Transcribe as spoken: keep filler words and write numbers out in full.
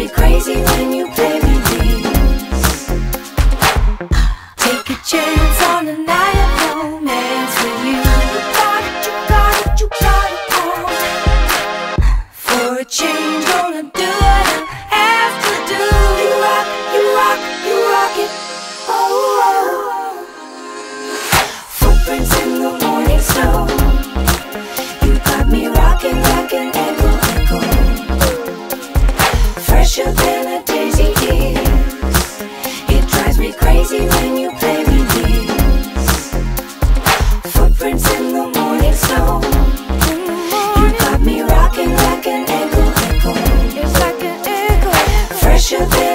me crazy when you play me these. Take a chance on a night of romance with you. You got it, you got it, you got it all. For a change, gonna do what I have to do. You rock, you rock, you rock it. Oh, oh. Footprints in the morning snow. You got me rocking like an echo, echo. Fresher than a daisy is. It drives me crazy when you play me these. Footprints in the morning snow. You got me rocking like an echo, echo. It's like an echo. Fresher than